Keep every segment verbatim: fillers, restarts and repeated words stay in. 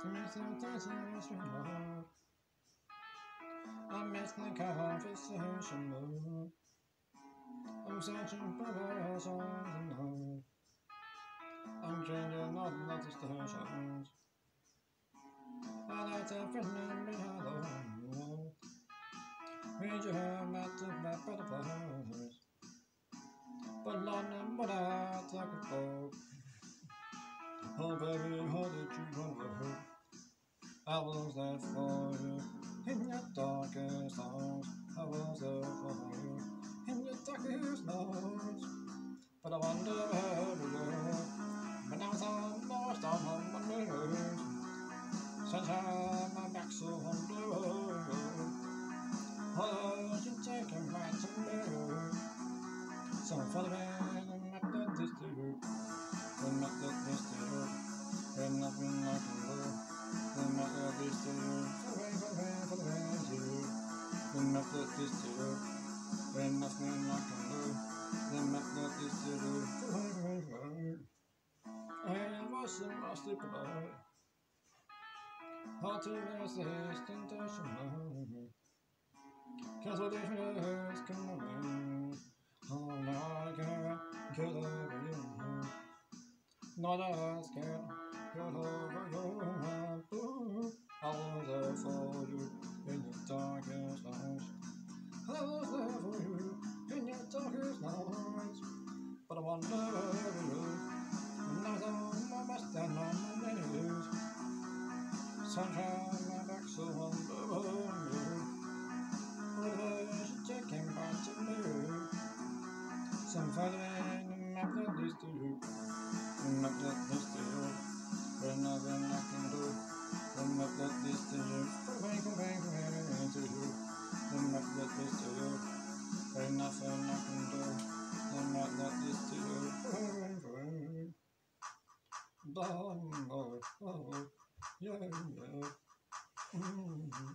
I'm missing the conversation mood. I'm searching for the songs and notes. I'm changing all the other stations. I like to friend me hello. Read your hand at the back butterflies. But London, what I talk about. Oh baby, how did you run away? I was there for you in your darkest hours. I was there for you in your darkest nights. But I wonder where we were. But now I'm lost on my knees. Sunshine, my back so on the road. Oh, you taking right to me. So I'm following and not that this to you. And not that this to you. And nothing I can do. And not that this to you. Following, following, following to you. And not that this to you. And nothing I can do. And not that this to you. Following, following. I was in my sleep alive. Hard to resist intention. Cause what if it is coming? Oh, now I can't get over you. Not as can't get over you. I was there for you in your darkest nights. I was there for you in your darkest nights. But I wonder where you and I was on my best and on my knees. Sunshine, my back so on the road. What you taking back to me? Some following and not that this to you. And not that this to you. But nothing I can do. And not that this to you. Bang, bang, bang to you. And not that this to you. But nothing I can do. And not that this to you. Bang, bang. Bang, oh, oh, yeah, yeah. Mm-hmm.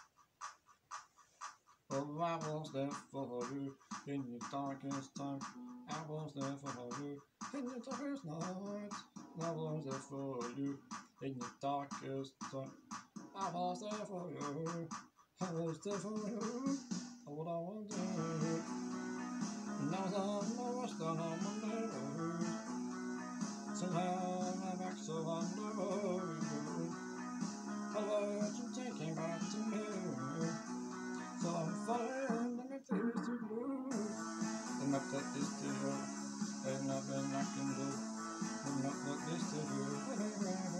Oh, I was there for you in your darkest time. I was there for you in your darkest night. I was there for you in your darkest time. I was there for you. I was there for you. What I want to do. Now I'm the rest on my neighborhood. Somehow my back's so on the road. Hello, you taking back to me. So I'm following and it is too blue. And not that this to you. There's nothing I can do. And not that this to you.